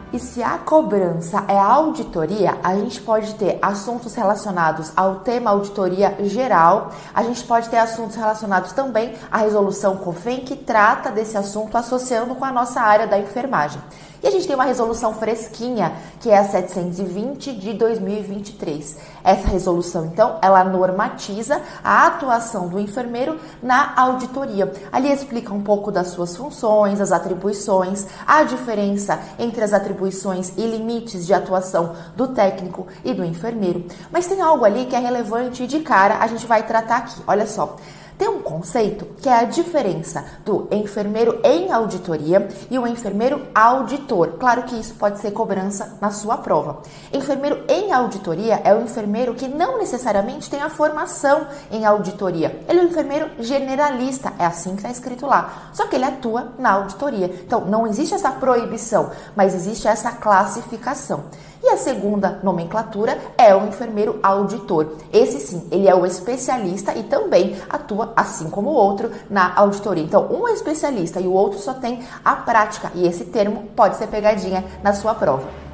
E se a cobrança é a auditoria, a gente pode ter assuntos relacionados ao tema auditoria geral, a gente pode ter assuntos relacionados também à resolução COFEN, que trata desse assunto associando com a nossa área da enfermagem. E a gente tem uma resolução fresquinha, que é a 720 de 2023. Essa resolução, então, ela normatiza a atuação do enfermeiro na auditoria. Ali explica um pouco das suas funções, as atribuições, a diferença entre as atribuições e limites de atuação do técnico e do enfermeiro. Mas tem algo ali que é relevante de cara, a gente vai tratar aqui. Olha só. Tem um conceito que é a diferença do enfermeiro em auditoria e o enfermeiro auditor. Claro que isso pode ser cobrança na sua prova. Enfermeiro em auditoria é o enfermeiro que não necessariamente tem a formação em auditoria. Ele é um enfermeiro generalista, é assim que está escrito lá. Só que ele atua na auditoria. Então, não existe essa proibição, mas existe essa classificação. E a segunda nomenclatura é o enfermeiro auditor. Esse sim, ele é o especialista e também atua, assim como o outro, na auditoria. Então, um é especialista e o outro só tem a prática. E esse termo pode ser pegadinha na sua prova.